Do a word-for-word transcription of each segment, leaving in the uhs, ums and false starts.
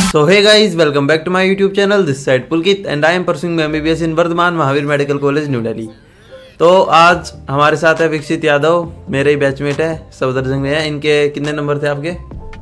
So hey guys, welcome back to my YouTube channel. This side Pulkit and I am pursuing my M B B S in Vardhman Mahavir medical college new Delhi. तो आज हमारे साथ है विकसित यादव, मेरे ही batchmate है, सफदरजंग में है। इनके कितने नंबर थे आपके?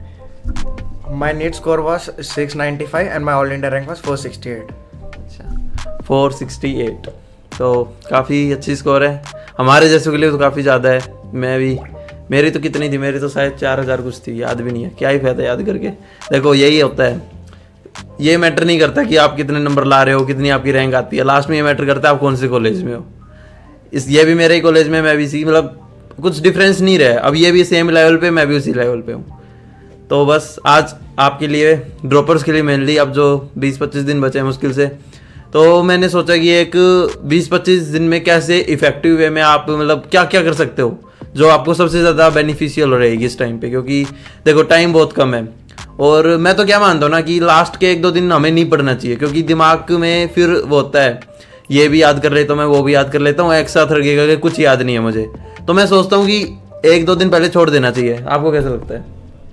My NEET score was six ninety-five and my all India rank was four sixty-eight. अच्छा, four sixty-eight, तो काफ़ी अच्छी स्कोर है। हमारे जैसों के लिए तो काफ़ी ज़्यादा है। मैं भी, मेरी तो कितनी थी? मेरी तो शायद चार हज़ार कुछ थी, याद भी नहीं है। क्या ही फायदा याद करके। देखो यही होता है, ये मैटर नहीं करता कि आप कितने नंबर ला रहे हो, कितनी आपकी रैंक आती है। लास्ट में ये मैटर करता है आप कौन से कॉलेज में हो। इस ये भी मेरे ही कॉलेज में, मैं भी सी, मतलब कुछ डिफरेंस नहीं रहा। अब ये भी सेम लेवल पे, मैं भी उसी लेवल पे हूँ। तो बस आज आपके लिए, ड्रॉपर्स के लिए मेनली, अब जो बीस पच्चीस दिन बचे हैं मुश्किल से, तो मैंने सोचा कि एक बीस पच्चीस दिन में कैसे इफेक्टिव वे में आप मतलब क्या क्या कर सकते हो जो आपको सबसे ज़्यादा बेनिफिशियल रहेगी इस टाइम पे। क्योंकि देखो टाइम बहुत कम है, और मैं तो क्या मानता हूँ ना कि लास्ट के एक दो दिन हमें नहीं पढ़ना चाहिए, क्योंकि दिमाग में फिर वो होता है ये भी याद कर लेता हूँ, मैं वो भी याद कर लेता हूँ, एक साथ लगेगा कि कुछ याद नहीं है मुझे। तो मैं सोचता हूँ कि एक दो दिन पहले छोड़ देना चाहिए। आपको कैसा लगता है?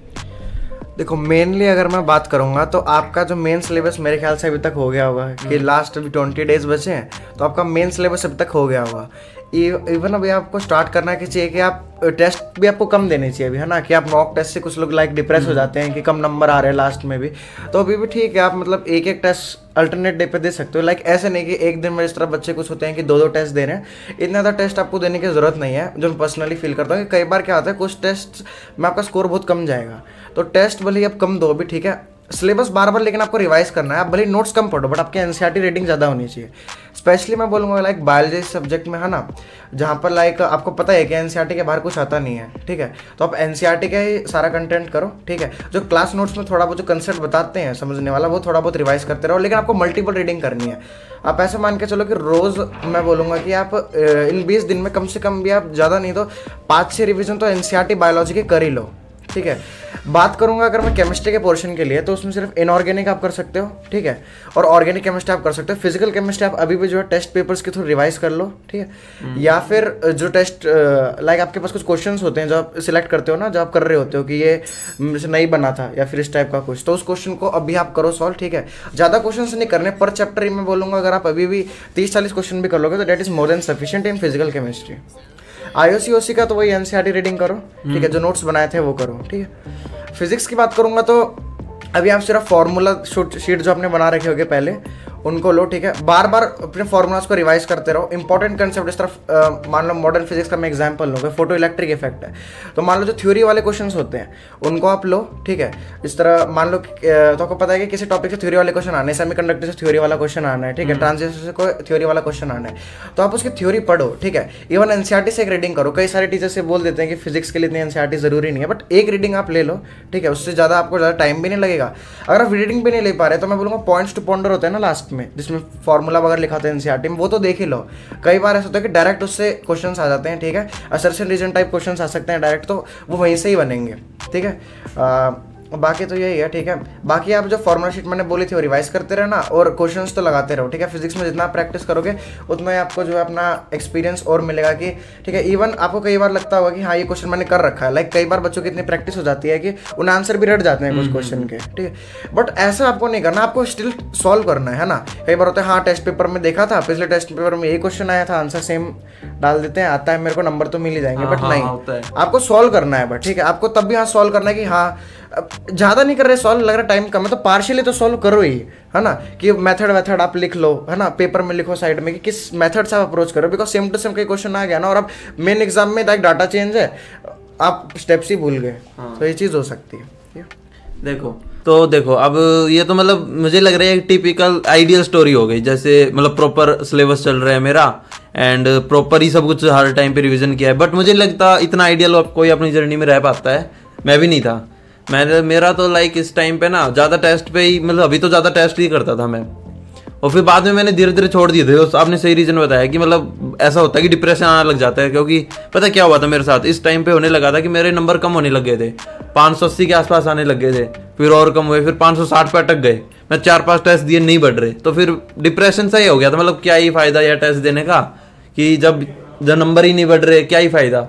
देखो मेनली अगर मैं बात करूंगा तो आपका जो मेन सिलेबस मेरे ख्याल से अभी तक हो गया होगा कि लास्ट अभी ट्वेंटी डेज बचे हैं, तो आपका मेन सिलेबस अभी तक हो गया होगा। इवन अभी आपको स्टार्ट करना कि चाहिए कि आप टेस्ट भी आपको कम देने चाहिए अभी, है ना, कि आप मॉक टेस्ट से कुछ लोग लाइक डिप्रेस हो जाते हैं कि कम नंबर आ रहे हैं लास्ट में भी, तो अभी भी ठीक है। आप मतलब एक एक टेस्ट अल्टरनेट डे पे दे सकते हो। लाइक ऐसे नहीं कि एक दिन में इस तरह बच्चे कुछ होते हैं कि दो दो टेस्ट दे रहे हैं। इतना ज़्यादा टेस्ट आपको देने की ज़रूरत नहीं है। जो मैं पर्सनली फील करता हूँ कि कई बार क्या होता है, कुछ टेस्ट में आपका स्कोर बहुत कम जाएगा, तो टेस्ट भले ही आप कम दो भी, ठीक है। सिलेबस बार बार लेकिन आपको रिवाइज करना है। आप भले नोट्स कम पढ़ो, बट आपके एनसीईआरटी रेटिंग ज़्यादा होनी चाहिए। स्पेशली मैं बोलूँगा लाइक बायोलॉजी सब्जेक्ट में, है ना, जहाँ पर लाइक आपको पता है कि एनसीईआरटी के बाहर कुछ आता नहीं है, ठीक है। तो आप एनसीईआरटी का ही सारा कंटेंट करो, ठीक है। जो क्लास नोट्स में थोड़ा बहुत जो कंसेप्ट बताते हैं समझने वाला, वो थोड़ा बहुत रिवाइज करते रहो, लेकिन आपको मल्टीपल रीडिंग करनी है। आप ऐसे मान के चलो कि रोज़ मैं बोलूँगा कि आप इन बीस दिन में कम से कम भी आप ज़्यादा नहीं तो पाँच छः रिविजन तो एनसीईआरटी बायोलॉजी के कर ही लो, ठीक है। बात करूंगा अगर मैं केमिस्ट्री के पोर्शन के लिए, तो उसमें सिर्फ इनऑर्गेनिक आप कर सकते हो, ठीक है, और ऑर्गेनिक केमिस्ट्री आप कर सकते हो। फिजिकल केमिस्ट्री आप अभी भी जो है टेस्ट पेपर्स के थ्रू रिवाइज कर लो, ठीक है। या फिर जो टेस्ट लाइक आपके पास कुछ क्वेश्चंस होते हैं जो आप सिलेक्ट करते हो ना, जो आप कर रहे होते हो कि ये नहीं बना था या फिर इस टाइप का कुछ, तो उस क्वेश्चन को अभी आप करो सॉल्व, ठीक है। ज़्यादा क्वेश्चन नहीं करने पर चैप्टर में बोलूँगा। अगर आप अभी भी तीस चालीस क्वेश्चन भी कर लोगे तो that is more than sufficient in physical chemistry. IOC OC का तो वही एनसीईआरटी रीडिंग करो, ठीक है, जो नोट्स बनाए थे वो करो, ठीक है। फिजिक्स की बात करूंगा तो अभी आप सिर्फ फार्मूला शीट जो आपने बना रखे होगे पहले उनको लो, ठीक है। बार बार अपने फार्मूलाज को रिवाइज करते रहो। इंपॉर्टेंट कंसेप्ट इस तरफ, मान लो मॉडर्न फिजिक्स का मैं एग्जांपल लूँगा, फोटो इलेक्ट्रिक इफेक्ट है, तो मान लो जो थ्योरी वाले क्वेश्चंस होते हैं उनको आप लो, ठीक है। इस तरह मान लो तो आपको पता है कि किसी टॉपिक से थ्योरी वाले क्वेश्चन आने, सेमीकंडक्टर से थ्योरी वाला क्वेश्चन आना है, ठीक है, ट्रांजिस्टर से कोई थ्योरी वाला क्वेश्चन आना है, तो आप उसकी थ्योरी पढ़ो, ठीक है। इवन एनसीईआरटी से एक रीडिंग करो। कई सारे टीचर से बोल देते हैं कि फिजिक्स के लिए इतनी एनसीईआरटी जरूरी नहीं है, बट एक रीडिंग आप ले लो, ठीक है, उससे ज़्यादा आपको ज़्यादा टाइम भी नहीं लगेगा। अगर आप रीडिंग भी नहीं ले पा रहे तो मैं बोलूँगा पॉइंट्स टू पॉन्डर होता है ना लास्ट में, जिसमें फॉर्मूला वगैरह लिखा था एनसीईआरटी में, वो तो देख ही लो। कई बार ऐसा होता है कि डायरेक्ट उससे क्वेश्चंस आ जाते हैं, ठीक है, असर्शन रीजन टाइप क्वेश्चंस आ सकते हैं डायरेक्ट, तो वो वहीं से ही बनेंगे, ठीक है। बाकी तो यही है, ठीक है। बाकी आप जो फॉर्मूला शीट मैंने बोली थी वो रिवाइज करते रहना और क्वेश्चंस तो लगाते रहो, ठीक है। फिजिक्स में जितना प्रैक्टिस करोगे उतना ही आपको जो है अपना एक्सपीरियंस और मिलेगा कि, ठीक है। इवन आपको कई बार लगता होगा कि हाँ ये क्वेश्चन मैंने कर रखा है। लाइक कई बार बच्चों की इतनी प्रैक्टिस हो जाती है कि उन आंसर भी रट जाते हैं कुछ क्वेश्चन के, ठीक है। बट ऐसा आपको नहीं करना, आपको स्टिल सॉल्व करना है ना। कई बार होता है हाँ टेस्ट पेपर में देखा था, पिछले टेस्ट पेपर में ये क्वेश्चन आया था, आंसर सेम डाल देते हैं, आता है मेरे को, नंबर तो मिल ही जाएंगे, बट नहीं, आपको सॉल्व करना है, बट ठीक है। आपको तब भी हाँ सॉल्व करना है कि हाँ ज़्यादा नहीं कर रहे सॉल्व, लग रहा टाइम कम है तो पार्शियली तो सॉल्व करो ही, है ना, कि मेथड वेथड आप लिख लो, है ना, पेपर में लिखो साइड में कि किस मेथड से आप अप्रोच करो, बिकॉज सेम टू सेम कई क्वेश्चन आ गया ना, और अब मेन एग्जाम में लाइक डाटा चेंज है, आप स्टेप्स ही भूल गए, तो ये चीज़ हो सकती है। देखो तो देखो अब ये तो मतलब मुझे लग रहा है एक टिपिकल आइडियल स्टोरी हो गई, जैसे मतलब प्रॉपर सिलेबस चल रहा है मेरा एंड प्रॉपर ही सब कुछ हर टाइम पे रिवीजन किया है। बट मुझे लगता इतना आइडियल कोई अपनी जर्नी में रह पाता है, मैं भी नहीं था। मैंने मेरा तो लाइक इस टाइम पे ना ज़्यादा टेस्ट पे ही, मतलब अभी तो ज़्यादा टेस्ट ही करता था मैं, और फिर बाद में मैंने धीरे धीरे छोड़ दिए थे। आपने सही रीज़न बताया कि मतलब ऐसा होता है कि डिप्रेशन आने लग जाता है, क्योंकि पता क्या हुआ था मेरे साथ, इस टाइम पे होने लगा था कि मेरे नंबर कम होने लग गए थे, पाँच सौ अस्सी के आसपास आने लग गए थे, फिर और कम हुए, फिर पाँच सौ साठ पे अटक गए। मैं चार पाँच टेस्ट दिए नहीं बढ़ रहे, तो फिर डिप्रेशन सा ही हो गया था। मतलब क्या ही फ़ायदा यह टेस्ट देने का कि जब जब नंबर ही नहीं बढ़ रहे, क्या ही फ़ायदा।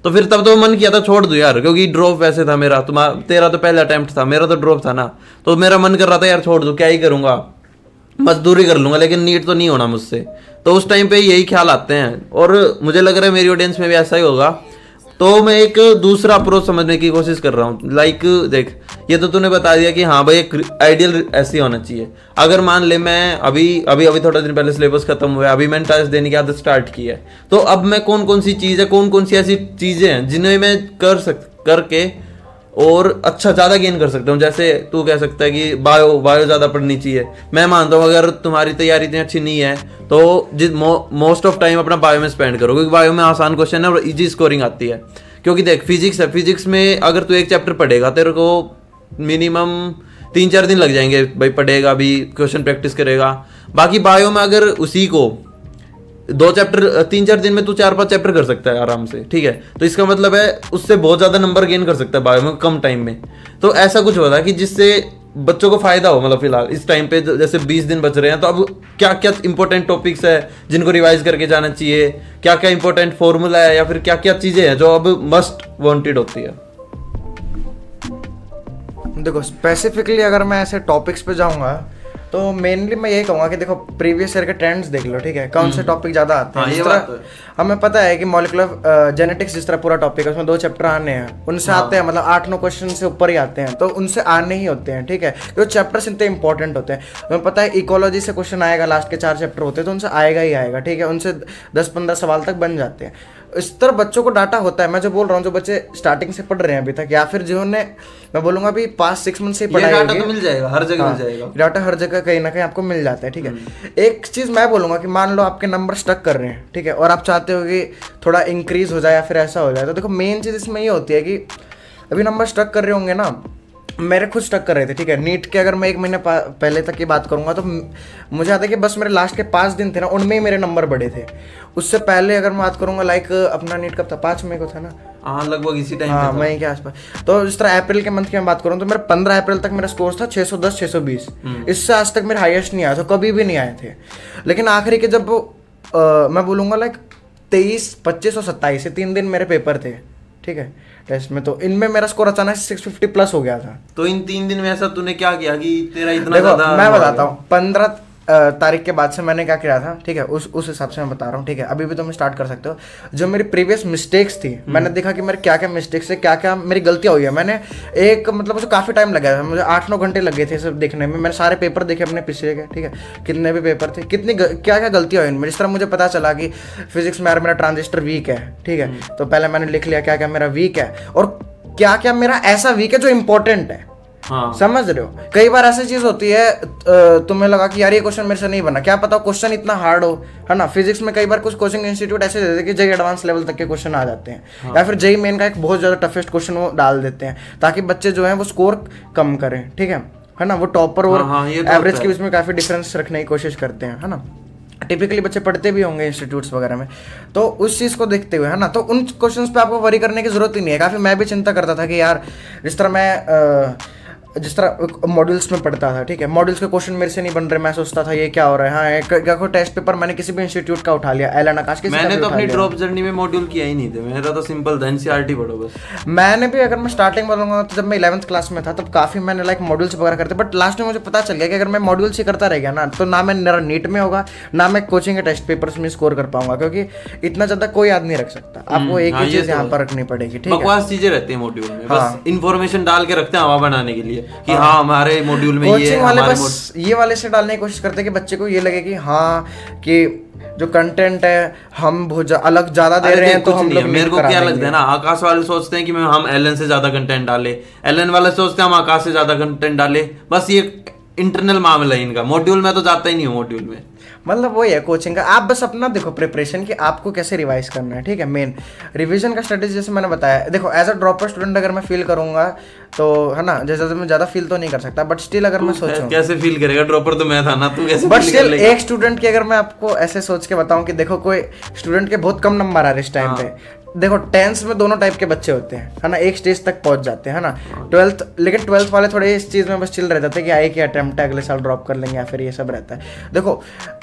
तो फिर तब तो मन किया था छोड़ दूं यार, क्योंकि ड्रॉप वैसे था मेरा, तुम्हारा तेरा तो पहला अटेम्प्ट था, मेरा तो ड्रॉप था ना, तो मेरा मन कर रहा था यार छोड़ दूं, क्या ही करूंगा, मजदूरी कर लूंगा, लेकिन नीट तो नहीं होना मुझसे। तो उस टाइम पे यही ख्याल आते हैं, और मुझे लग रहा है मेरी ऑडियंस में भी ऐसा ही होगा। तो मैं एक दूसरा अप्रोच समझने की कोशिश कर रहा हूँ। लाइक देख, ये तो तूने बता दिया कि हाँ भाई एक आइडियल ऐसे होना चाहिए। अगर मान ले मैं अभी अभी अभी थोड़ा दिन पहले सिलेबस खत्म हुआ है, अभी मैंने टेस्ट देने की आदत स्टार्ट की है, तो अब मैं कौन कौन सी चीज़ है, कौन कौन सी ऐसी चीज़ें हैं जिन्हें मैं कर सक करके और अच्छा ज़्यादा गेन कर सकता हूँ। जैसे तू कह सकता है कि बायो बायो ज़्यादा पढ़नी चाहिए, मैं मानता हूँ अगर तुम्हारी तैयारी इतनी अच्छी नहीं है तो जिस मोस्ट ऑफ टाइम अपना बायो में स्पेंड करो, क्योंकि बायो में आसान क्वेश्चन है और इजी स्कोरिंग आती है। क्योंकि देख फिजिक्स है, फिजिक्स में अगर तू एक चैप्टर पढ़ेगा तेरे को मिनिमम तीन चार दिन लग जाएंगे भाई, पढ़ेगा भी, क्वेश्चन प्रैक्टिस करेगा। बाकी बायो में अगर उसी को दो चैप्टर तीन चार दिन में तू चार पांच चैप्टर कर सकता है आराम से, ठीक है, तो इसका मतलब है उससे बहुत ज्यादा नंबर गेन कर सकता है बायो में कम टाइम में। तो ऐसा कुछ होता है कि जिससे बच्चों को फायदा हो, मतलब फिलहाल इस टाइम पे जैसे बीस दिन बच रहे हैं, तो अब क्या क्या इंपॉर्टेंट टॉपिक्स है जिनको रिवाइज करके जाना चाहिए, क्या क्या इंपॉर्टेंट फॉर्मूला है या फिर क्या क्या चीजें हैं जो अब मस्ट वांटेड होती है। देखो स्पेसिफिकली अगर मैं ऐसे टॉपिक्स पे जाऊंगा तो मेनली मैं यही कहूँगा कि देखो प्रीवियस ईयर के ट्रेंड्स देख लो, ठीक है, कौन से टॉपिक ज़्यादा आते हैं। हाँ, जिस तरह हमें पता है कि मॉलिक्यूलर जेनेटिक्स जिस तरह पूरा टॉपिक है उसमें दो चैप्टर आने हैं, उनसे हाँ। आते हैं, मतलब आठ नौ क्वेश्चन से ऊपर ही आते हैं, तो उनसे आने ही होते हैं, ठीक है, जो चैप्टर्स इतने इंपॉर्टेंट होते हैं। हमें पता है इकोलॉजी से क्वेश्चन आएगा, लास्ट के चार चैप्टर होते हैं, तो उनसे आएगा ही आएगा, ठीक है, उनसे दस पंद्रह सवाल तक बन जाते हैं। इस तरह बच्चों को डाटा होता है। मैं जो बोल रहा हूँ, जो बच्चे स्टार्टिंग से पढ़ रहे हैं अभी तक, या फिर जिन्होंने, मैं बोलूंगा अभी पाँच सिक्स मंथ से पढ़ाई, डाटा तो मिल जाएगा हर जगह, मिल जाएगा डाटा हर जगह कहीं ना कहीं आपको मिल जाता है, ठीक है। एक चीज मैं बोलूंगा कि मान लो आपके नंबर स्टक कर रहे हैं, ठीक है, और आप चाहते हो कि थोड़ा इंक्रीज हो जाए या फिर ऐसा हो जाए, तो देखो मेन चीज इसमें ये होती है कि अभी नंबर स्टक कर रहे होंगे ना, मेरे खुद स्टक कर रहे थे, ठीक है। नीट के अगर मैं एक महीने पहले तक की बात करूंगा तो मुझे याद है कि बस मेरे लास्ट के पाँच दिन थे ना, उनमें ही मेरे नंबर बढ़े थे। उससे पहले अगर मैं बात करूंगा, लाइक अपना नीट कब था, पाँच मई को था ना, हाँ लगभग इसी टाइम, हाँ मई के आसपास। तो इस तरह अप्रैल के मंथ की मैं बात करूँ तो मेरा पंद्रह अप्रैल तक मेरा स्कोर था छः सौ दस छः सौ बीस, इससे आज तक मेरे हाईएस्ट नहीं आया था, कभी भी नहीं आए थे। लेकिन आखिरी के जब आ, मैं बोलूँगा लाइक तेईस पच्चीस और सत्ताईस, तीन दिन मेरे पेपर थे, ठीक है, टेस्ट में, तो इनमें मेरा स्कोर अचानक सिक्स फिफ्टी प्लस हो गया था। तो इन तीन दिन में ऐसा तूने क्या किया कि तेरा इतना देखो मैं बताता हूँ, पंद्रह तारीख के बाद से मैंने क्या किया था, ठीक है, उस उस हिसाब से मैं बता रहा हूँ, ठीक है। अभी भी तुम स्टार्ट कर सकते हो। जो मेरी प्रीवियस मिस्टेक्स थी, मैंने देखा कि मेरे क्या क्या मिस्टेक्स है, क्या क्या मेरी गलतियाँ हुई है। मैंने एक मतलब मुझे काफ़ी टाइम लगा था, मुझे आठ नौ घंटे लगे थे सब देखने में। मैंने सारे पेपर देखे अपने पिछले के, ठीक है, कितने भी पेपर थे, कितनी क्या क्या गलतियाँ हुई इनमें। जिस तरह मुझे पता चला कि फिजिक्स में यार मेरा ट्रांजिस्टर वीक है, ठीक है, तो पहले मैंने लिख लिया क्या क्या मेरा वीक है और क्या क्या मेरा ऐसा वीक है जो इंपॉर्टेंट है। हाँ। समझ रहे हो, कई बार ऐसी चीज होती है तुम्हें लगा कि यार ये क्वेश्चन मेरे से नहीं बना, क्या पता क्वेश्चन इतना हार्ड हो, है ना। फिजिक्स में कई बार कुछ कोचिंग इंस्टीट्यूट ऐसे देते हैं कि जेई एडवांस लेवल तक के क्वेश्चन आ जाते हैं। हाँ। या फिर जेई मेन का एक बहुत ज्यादा टफेस्ट क्वेश्चन वो डाल देते हैं ताकि बच्चे जो है वो स्कोर कम करें, ठीक है है ना। वो टॉपर और एवरेज के बीच में काफी डिफरेंस रखने की कोशिश करते हैं, है ना। टिपिकली बच्चे पढ़ते भी होंगे इंस्टीट्यूट्स वगैरह में, तो उस चीज़ को देखते हुए, है ना, तो उन क्वेश्चंस पे आपको वरी करने की जरूरत ही नहीं है। काफ़ी मैं भी चिंता करता था कि यार जिस तरह मैं आ, जिस तरह मॉड्यूल्स में पढ़ता था, ठीक है, मॉड्यूल्स के क्वेश्चन मेरे से नहीं बन रहे, मैं सोचता था ये क्या हो रहा है। हाँ, क्या कोई टेस्ट पेपर मैंने किसी भी इंस्टीट्यूट का उठा लिया, एलन आकाश के, मैंने तो अपनी ड्रॉप जर्नी में मॉड्यूल किया ही नहीं थे, मेरा तो सिंपल था एनसीईआरटी पढ़ो बस। मैंने भी, अगर मैं स्टार्टिंग बोलूँगा तो जब मैं इलेवंथ क्लास में था तब काफ़ी मैंने लाइक मॉड्यूल्स वगैरह करते, बट लास्ट में मुझे पता चल गया कि अगर मैं मॉड्यूल्स ही करता रह गया ना, तो ना मैं मेरा नीट में होगा, ना मैं कोचिंग के टेस्ट पेपर्स में स्कोर कर पाऊंगा, क्योंकि इतना ज़्यादा कोई याद नहीं रख सकता। आपको एक ही चीज़ यहाँ पर रखनी पड़ेगी, ठीक है। बकवास चीजें रहती है मॉड्यूल में, बस इन्फॉर्मेशन डाल के रखते हैं हवा बनाने के लिए कि हाँ हमारे मॉड्यूल में ये वाले बस ये वाले से डालने की कोशिश करते हैं कि बच्चे को ये लगे कि हाँ कि जो कंटेंट है हम बहुत अलग ज्यादा दे रहे हैं, तो हम लोग, मेरे को क्या लगता है ना, आकाश वाले सोचते हैं कि हम एलन से ज्यादा कंटेंट डाले, एलन वाले सोचते हैं हम आकाश से ज्यादा कंटेंट डाले, बस ये इंटरनल मामला है इनका। मॉड्यूल में तो जाता ही नहीं हूँ मॉड्यूल में, मतलब वही है कोचिंग का। आप बस अपना देखो प्रिपरेशन की आपको कैसे रिवाइज करना है, ठीक है। मेन रिवीजन का स्ट्रेटेजी जैसे मैंने बताया, देखो एज अ ड्रॉपर स्टूडेंट अगर मैं फील करूंगा तो, है ना, जैसे मैं ज्यादा फील तो नहीं कर सकता, बट स्टिल अगर मैं सोचूं, कैसे फील करेगा, ड्रॉपर तो मैं था ना, तू कैसे, बट स्टिल एक स्टूडेंट की अगर मैं आपको ऐसे सोच के बताऊं कि देखो कोई स्टूडेंट के बहुत कम नंबर आ रहे इस टाइम पे, देखो टेंथ में दोनों टाइप के बच्चे होते हैं, है ना, एक स्टेज तक पहुंच जाते हैं, है ना। ट्वेल्थ, लेकिन ट्वेल्थ वाले थोड़े इस चीज़ में बस चिल रह जाते हैं कि आए कि अटेम्प्ट है, अगले साल ड्रॉप कर लेंगे या फिर ये सब रहता है। देखो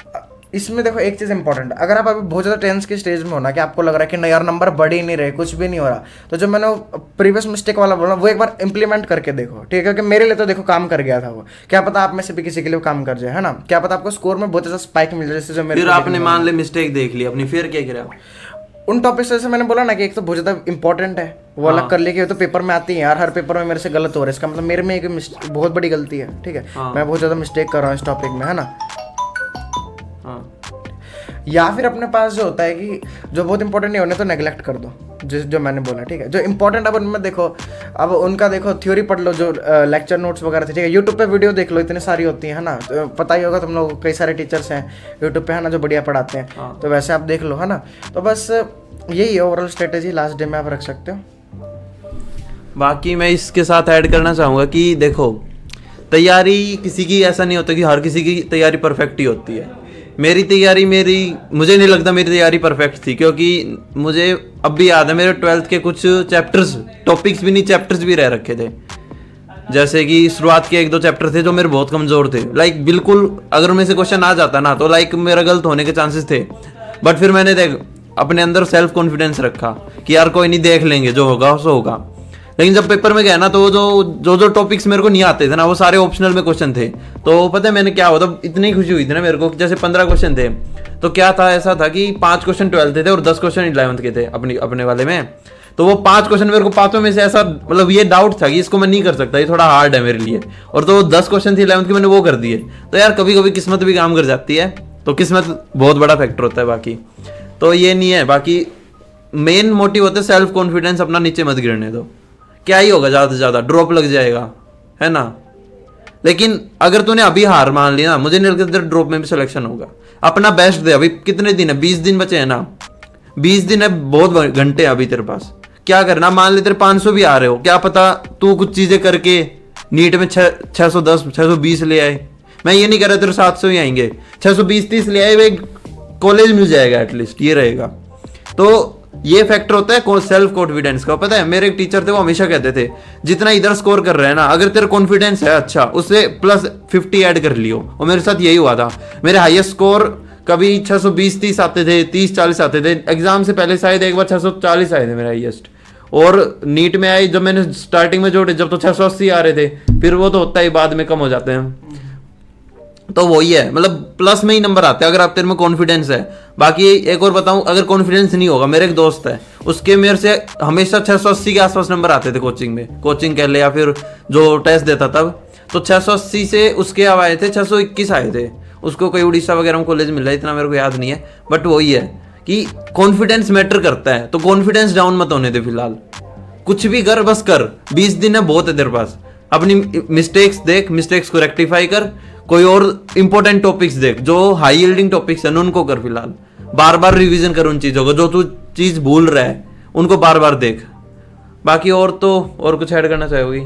इसमें देखो एक चीज़ इंपॉर्टेंट, अगर आप अभी बहुत ज़्यादा टेंस की स्टेज में हो ना कि आपको लग रहा है कि नहीं यार नंबर बढ़ ही नहीं रहे, कुछ भी नहीं हो रहा, तो जो मैंने प्रीवियस मिस्टेक वाला बोला वो एक बार इंप्लीमेंट करके देखो, ठीक है, क्योंकि मेरे लिए तो देखो काम कर गया था वो, क्या पता आप में से भी किसी के लिए काम कर जाए, है ना, क्या पता आपको स्कोर में बहुत ज़्यादा स्पाइक मिल जाए, जैसे जो मेरे। फिर आपने मान ले मिस्टेक देख ली अपनी, फिर क्या किया? उन टॉपिक से मैंने बोला ना कि एक तो बहुत ज़्यादा इंपॉर्टेंट है वो अलग कर लिया कि तो पेपर में आती है यार, हर पेपर में मेरे से गलत हो रहा है, इसका मतलब मेरे में एक बहुत बड़ी गलती है, ठीक है, मैं बहुत ज़्यादा मिस्टेक कर रहा हूँ इस टॉपिक में, है ना। या फिर अपने पास जो होता है कि जो बहुत इंपॉर्टेंट नहीं होने तो नेगलेक्ट कर दो, जिस जो मैंने बोला, ठीक है, जो इंपॉर्टेंट अब उनमें देखो, अब उनका देखो थ्योरी पढ़ लो, जो लेक्चर नोट्स वगैरह थे, ठीक है, यूट्यूब पे वीडियो देख लो, इतनी सारी होती है ना, तो पता ही होगा तुम लोग, कई सारे टीचर्स हैं यूट्यूब पे, है ना, जो बढ़िया पढ़ाते हैं, तो वैसे आप देख लो, है ना। तो बस यही है ओवरऑल स्ट्रेटेजी, लास्ट डे में आप रख सकते हो। बाकी मैं इसके साथ ऐड करना चाहूँगा कि देखो तैयारी किसी की ऐसा नहीं होता कि हर किसी की तैयारी परफेक्ट ही होती है। मेरी तैयारी मेरी मुझे नहीं लगता मेरी तैयारी परफेक्ट थी, क्योंकि मुझे अब भी याद है मेरे ट्वेल्थ के कुछ चैप्टर्स, टॉपिक्स भी नहीं चैप्टर्स भी रह रखे थे, जैसे कि शुरुआत के एक दो चैप्टर थे जो मेरे बहुत कमज़ोर थे, लाइक बिल्कुल अगर मेरे से क्वेश्चन आ जाता ना तो लाइक मेरा गलत होने के चांसेस थे, बट फिर मैंने देख अपने अंदर सेल्फ कॉन्फिडेंस रखा कि यार कोई नहीं, देख लेंगे, जो होगा सो होगा। लेकिन जब पेपर में गया ना तो जो जो जो टॉपिक्स मेरे को नहीं आते थे ना वो सारे ऑप्शनल में क्वेश्चन थे, तो पता है मैंने क्या हुआ, तब इतनी खुशी हुई थी ना मेरे को, जैसे पंद्रह क्वेश्चन थे तो क्या था, ऐसा था कि पांच क्वेश्चन ट्वेल्थ थे और दस क्वेश्चन इलेवंथ के थे अपनी अपने वाले में, तो वो पांच क्वेश्चन मेरे को पांचों में से ऐसा मतलब ये डाउट था कि इसको मैं नहीं कर सकता, ये थोड़ा हार्ड है मेरे लिए, और तो दस क्वेश्चन थे इलेवंथ के मैंने वो कर दिए। तो यार कभी कभी किस्मत भी काम कर जाती है, तो किस्मत बहुत बड़ा फैक्टर होता है, बाकी तो ये नहीं है। बाकी मेन मोटिव होता है सेल्फ कॉन्फिडेंस, अपना नीचे मत गिरने दो, क्या ही होगा, ज़्यादा से ज़्यादा ड्रॉप लग जाएगा, है ना। लेकिन अगर तूने अभी हार मान ली ना, मुझे नहीं लगता तेरे ड्रॉप में भी सिलेक्शन होगा। अपना बेस्ट दे, अभी कितने दिन है, बीस दिन बचे हैं ना, बीस दिन है, बहुत घंटे हैं अभी तेरे पास, क्या करना, मान ले तेरे पाँच सौ भी आ रहे हो, क्या पता तू कुछ चीज़ें करके नीट में छः छः सौ दस छः सौ बीस ले आए, मैं ये नहीं कह रहा तेरे सात सौ ही आएंगे, छः सौ बीस तीस ले आए, वे कॉलेज मिल जाएगा एटलीस्ट, ये रहेगा। तो ये फैक्टर होता है सेल्फ कॉन्फिडेंस का। पता है मेरे एक टीचर थे वो हमेशा कहते थे जितना इधर स्कोर कर रहे हैं ना, अगर तेरा कॉन्फिडेंस है अच्छा, उससे प्लस फिफ्टी ऐड कर लियो, और मेरे साथ यही हुआ था। मेरे हाईएस्ट स्कोर कभी छह सौ बीस तीस आते थे, तीस चालीस आते थे, एग्जाम से पहले शायद एक बार छह सौ चालीस आए थे मेरे हाईएस्ट, और नीट में आए जब मैंने स्टार्टिंग में जोड़े जब तो छह सौ अस्सी आ रहे थे, फिर वो तो होता ही बाद में कम हो जाते हैं। तो वही है, मतलब प्लस में ही नंबर आते हैं अगर आप तेरे में कॉन्फिडेंस है। बाकी एक और बताऊं, अगर कॉन्फिडेंस नहीं होगा, मेरे एक दोस्त है उसके मेरे से हमेशा छह सौ अस्सी के आसपास नंबर आते थे कोचिंग में, कोचिंग कह ले या फिर जो टेस्ट देता तब, तो छह सौ अस्सी से उसके अब आए थे छह सौ इक्कीस आए थे, उसको कोई उड़ीसा वगैरह में कॉलेज मिल रहा है, इतना मेरे को याद नहीं है, बट वही है कि कॉन्फिडेंस मैटर करता है। तो कॉन्फिडेंस डाउन मत होने दे, फिलहाल कुछ भी कर, बस कर, बीस दिन है बहुत है तेरे पास, अपनी मिस्टेक्स देख, मिस्टेक्स को रेक्टिफाई कर, कोई और इंपॉर्टेंट टॉपिक्स देख, जो हाई यील्डिंग टॉपिक्स हैं उनको कर, फिलहाल बार बार रिवीजन कर उन चीजों को, जो तू चीज भूल रहा है उनको बार बार देख। बाकी और तो और कुछ ऐड करना चाहोगी?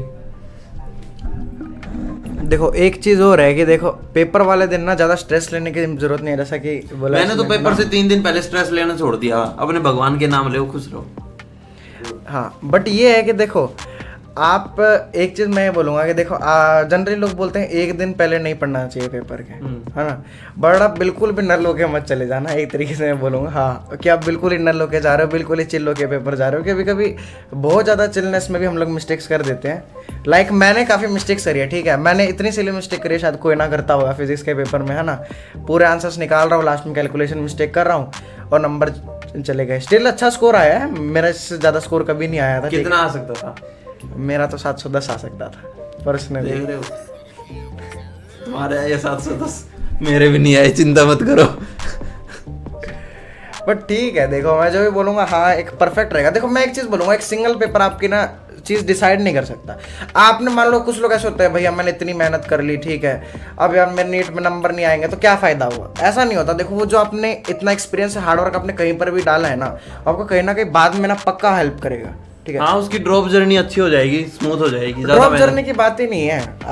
देखो एक चीज और है कि देखो पेपर वाले दिन ना ज्यादा स्ट्रेस लेने की जरूरत नहीं है, जैसा कि बोला मैंने तो पेपर से तीन दिन पहले स्ट्रेस लेना छोड़ दिया, अपने भगवान के नाम ले, खुश रहो। हाँ बट ये है कि देखो आप एक चीज मैं बोलूंगा कि देखो जनरली लोग बोलते हैं एक दिन पहले नहीं पढ़ना चाहिए पेपर के, है ना, बट आप बिल्कुल भी नर लोके मत चले जाना, एक तरीके से मैं बोलूंगा। हाँ कि आप बिल्कुल ही नर लोके जा रहे हो, बिल्कुल ही चिल लोके पेपर जा रहे हो, कभी कभी बहुत ज़्यादा चिलनेस में भी हम लोग मिस्टेक्स कर देते हैं। लाइक like, मैंने काफ़ी मिस्टेक्स करी है, ठीक है, मैंने इतनी सिली मिस्टेक करी है शायद कोई ना करता होगा फिजिक्स के पेपर में, है ना, पूरे आंसर्स निकाल रहा हूँ, लास्ट में कैलकुलेशन मिस्टेक कर रहा हूँ और नंबर चले गए। स्टिल अच्छा स्कोर आया है मेरा, इससे ज़्यादा स्कोर कभी नहीं आया था। कितना आ सकता था? मेरा तो सात सौ दस आ सकता था पर्सनली। देख रहे हो तुम्हारे आए सात सौ दस, मेरे भी नहीं आए, चिंता मत करो। बट ठीक है, देखो मैं जो भी बोलूँगा हाँ एक परफेक्ट रहेगा। देखो मैं एक चीज़ बोलूँगा, एक सिंगल पेपर आपकी ना चीज़ डिसाइड नहीं कर सकता। आपने मान लो कुछ लोग ऐसे होते हैं भैया मैंने इतनी मेहनत कर ली, ठीक है, अब यार मेरे नीट में नंबर नहीं आएंगे तो क्या फ़ायदा हुआ, ऐसा नहीं होता। देखो वो जो आपने इतना एक्सपीरियंस हार्डवर्क आपने कहीं पर भी डाला है ना, आपको कहीं ना कहीं बाद में ना पक्का हेल्प करेगा, ठीक है। हाँ उसकी ड्रॉप जर्नी अच्छी हो जाएगी, स्मूथ हो जाएगी। ड्रॉप जर्नी की बात ही नहीं है, अब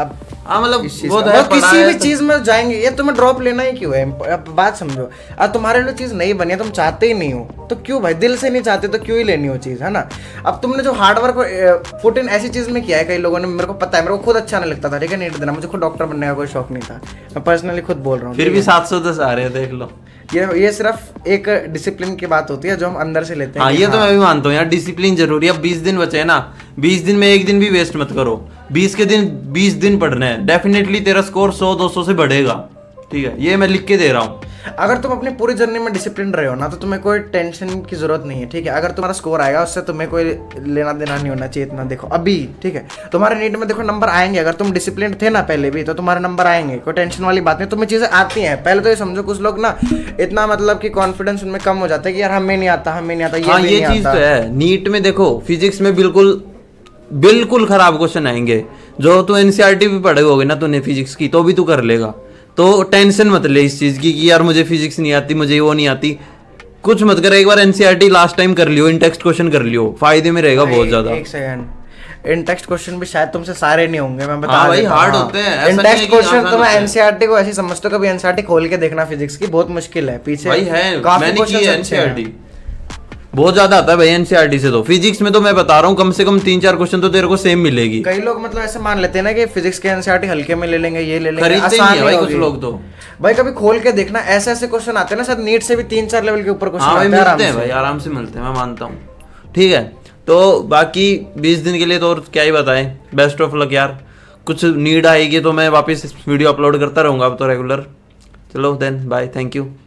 हाँ मतलब इस चीज वो का। तो है, वो किसी पढ़ा है भी तो- चीज में जाएंगे, ये तुम्हें ड्रॉप लेना ही क्यों है? अब बात समझो, अब तुम्हारे लिए चीज नहीं बनी है, तुम चाहते ही नहीं हो, तो क्यों भाई, दिल से नहीं चाहते तो क्यों ही लेनी हो चीज, है ना। अब तुमने जो हार्डवर्क पुट इन ऐसी चीज में किया है, कई लोगों ने, मेरे को पता है, मेरे को खुद अच्छा नहीं लगता था, ठीक है, नीट देना, मुझे खुद डॉक्टर बनने का कोई शौक नहीं था, मैं पर्सनली खुद बोल रहा हूँ। फिर भी सात सौ दस आ रहे हैं, देख लो। ये ये सिर्फ एक डिसिप्लिन की बात होती है जो हम अंदर से लेते हैं। हाँ ये तो मैं भी मानता हूँ यार, डिसिप्लिन जरूरी है। अब बीस दिन बचे हैं ना, बीस दिन में एक दिन भी वेस्ट मत करो। बीस के दिन बीस दिन पढ़ने हैं, डेफिनेटली तेरा स्कोर सौ दो सौ से बढ़ेगा, ठीक है, ये मैं लिख के दे रहा हूँ। अगर तुम अपनी पूरी जर्नी में डिसिप्लिन रहे हो ना, तो तुम्हें कोई टेंशन की जरूरत नहीं है, ठीक है। अगर तुम्हारा स्कोर आएगा, उससे तुम्हें कोई लेना देना नहीं होना चाहिए इतना। देखो अभी, ठीक है, तुम्हारे नीट में देखो नंबर आएंगे, अगर तुम डिसिप्लिन थे ना पहले भी, तो तुम्हारे नंबर आएंगे, कोई टेंशन वाली बात नहीं, तुम्हें चीजें आती हैं। पहले तो ये समझो, कुछ लोग ना इतना मतलब कि कॉन्फिडेंस उनमें कम हो जाता है कि यार हमें नहीं आता, हमें नहीं आता, ये हाँ भी ये नहीं चीज आता। तो है। नीट में देखो फिजिक्स में बिल्कुल बिल्कुल खराब क्वेश्चन आएंगे, जो तू एनसीईआरटी भी पढ़े होगे ना तूने फिजिक्स की, तो भी तू कर लेगा। तो टेंशन मत ले इस चीज की कि यार मुझे फिजिक्स नहीं आती, मुझे वो नहीं आती, कुछ मत कर। एक बार एनसीईआरटी लास्ट टाइम कर लियो, इन टेक्स्ट क्वेश्चन कर लियो, फायदे में रहेगा बहुत ज्यादा। एक सेकंड, इन टेक्स्ट क्वेश्चन भी शायद तुमसे सारे नहीं होंगे, मैं बता हाँ भाई, देता हूँ। hard होते हैं, ऐसा इन नहीं है टेक्स्ट कि क्वेश्चन आसान तो मैं होते हैं। एनसीईआरटी को ऐसे समझते हो, कभी एनसीईआरटी खोल के देखना फिजिक्स की, बहुत मुश्किल है पीछे भाई है, काफी मैंने की questions है अच्छे हैं। एनसीईआरटी, बहुत ज्यादा आता है भाई एनसीईआरटी से। तो फिजिक्स में तो मैं बता रहा हूँ कम से कम तीन चार क्वेश्चन तो तेरे को सेम मिलेगी। कई लोग मतलब ऐसे मान लेते हैं ना कि फिजिक्स के एनसीईआरटी हल्के में ले लेंगे, ये ले लेंगे, खरीदते ही आसान नहीं है भाई होगी। कुछ लोग तो। भाई कभी खोल के देखना, ऐसे ऐसे क्वेश्चन आते हैं ना, शायद नीट से भी तीन चार लेवल के ऊपर क्वेश्चन हाँ भाई आते हैं मिलते हैं आराम भाई, से। आराम से मिलते हैं, मैं मानता हूँ। ठीक है, तो बाकी बीस दिन के लिए तो और क्या ही बताएं, बेस्ट ऑफ लक यार। कुछ नीड आएगी तो मैं वापस वीडियो अपलोड करता रहूंगा अब तो रेगुलर। चलो देन बाय, थैंक यू।